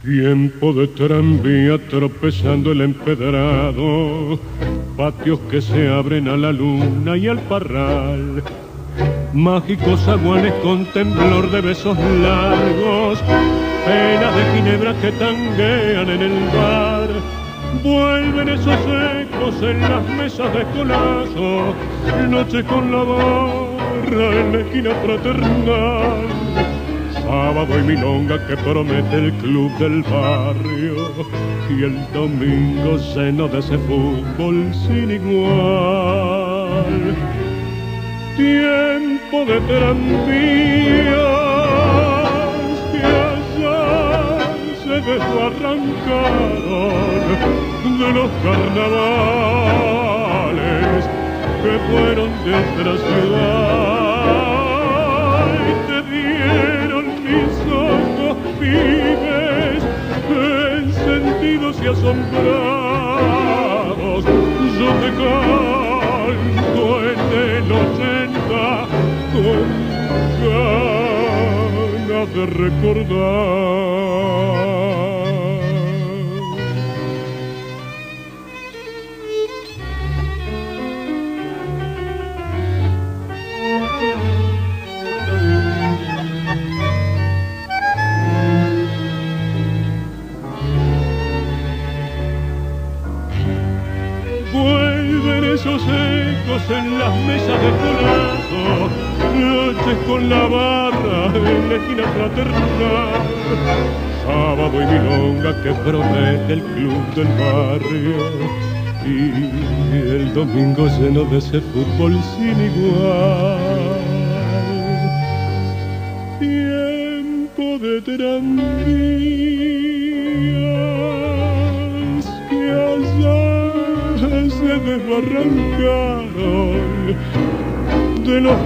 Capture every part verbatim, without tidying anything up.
Tiempo de tranvía tropezando el empedrado, patios que se abren a la luna y al parral, mágicos aguanes con temblor de besos largos, penas de ginebra que tanguean en el bar. Vuelven esos ecos en las mesas de colazo, noche con la barra en la esquina fraternal. Sábado y milonga que promete el club del barrio, y el domingo lleno de ese fútbol sin igual. Tiempo de tranvías que allá se desbarrancaron de los carnavales que fueron de otra ciudad y te dieron mis ojos pibes encendidos y asombrados. Yo te canto en el ochenta con ganas de recordar. Vuelven esos ecos en las mesas de colazo, noches con la barra en la esquina fraternal, sábado y milonga que promete el club del barrio, y el domingo lleno de ese fútbol sin igual. Tiempo de tranvías que allá se desbarrancaron de los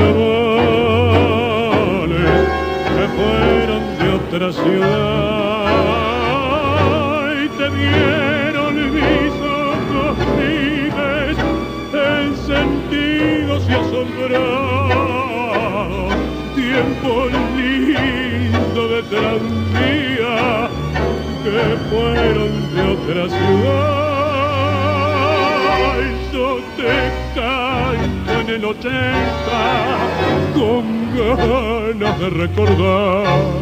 carnavales que fueron de otra ciudad y te dieron mis ojos pibes encendidos y asombrados. Tiempo lindo de tranvía que fueron de otra ciudad. Yo te canto en el ochenta con ganas de recordar.